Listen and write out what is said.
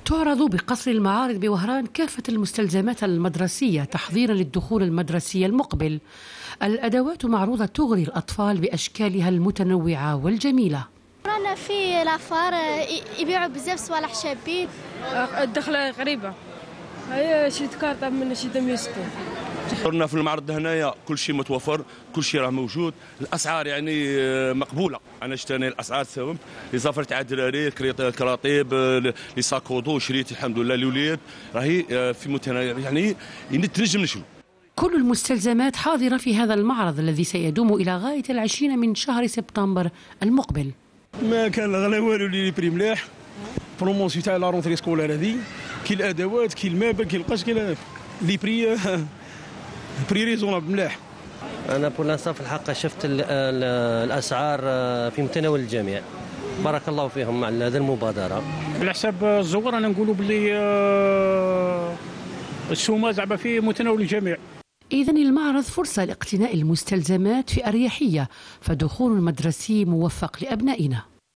تعرض بقصر المعارض بوهران كافة المستلزمات المدرسية تحضيرا للدخول المدرسي المقبل. الأدوات معروضة تغري الأطفال بأشكالها المتنوعة والجميلة. رانا في لافار يبيعوا بزاف صوالح شابين. الدخلة غريبة، هي شي كارطة من شي 160. صرنا في المعرض هنايا كل شيء متوفر، كل شيء راه موجود، الاسعار يعني مقبوله. انا شتاني الاسعار ساهم لي زافر تاع الدراري، الكراطيب، لي ساكودو شريت الحمد لله للوليد، راهي في متناول يعني تنجم نشرو. كل المستلزمات حاضرة في هذا المعرض الذي سيدوم إلى غاية 20 من شهر سبتمبر المقبل. ما كان غلا والو لي بري ملاح، بروموسيون تاع لا رونتري سكولار هذه، كي الادوات كي المابل كي القش كي لي بري ريزونابل ملاح. انا بولانسا في الحقيقه شفت الاسعار في متناول الجميع، بارك الله فيهم على هذه المبادره. على حساب الزوار انا نقولوا باللي السومه زعما في متناول الجميع. إذن المعرض فرصة لاقتناء المستلزمات في أريحية، فدخول مدرسي موفق لأبنائنا.